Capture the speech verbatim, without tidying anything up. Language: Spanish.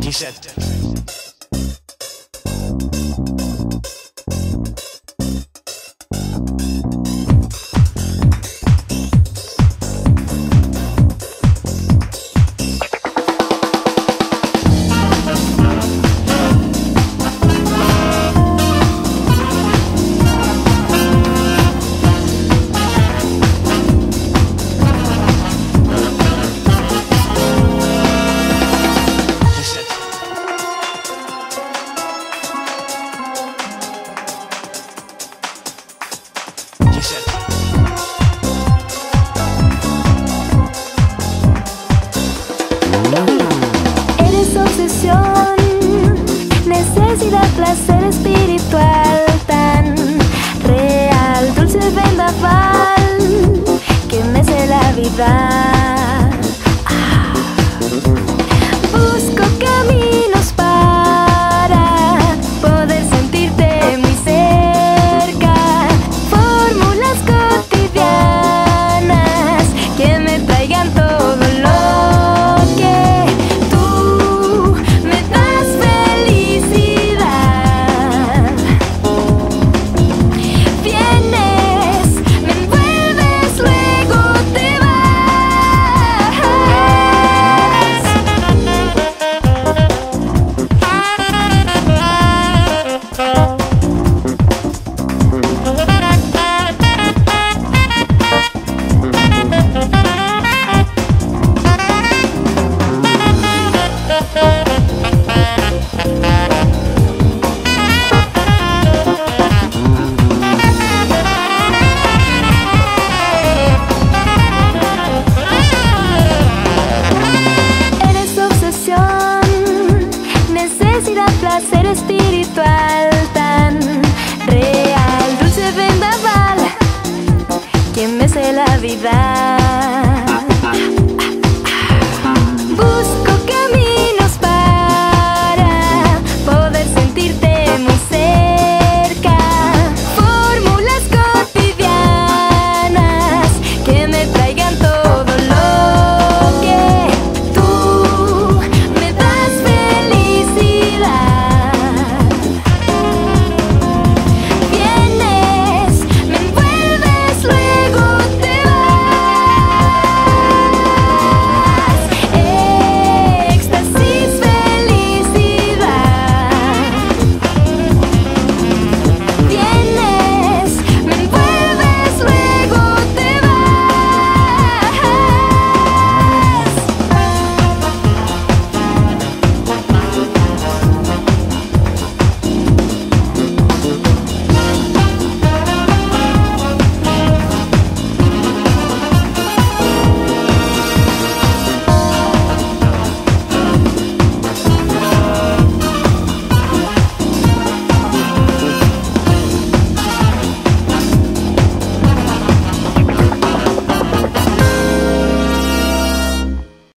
Eres obsesión, necesidad, placer espiritual tan real, dulce vendaval que mece la vida. Ah. Busco caminos para poder sentirte muy cerca, fórmulas cotidianas que me traigan todo lo placer espiritual tan real, dulce vendaval que mece la vida.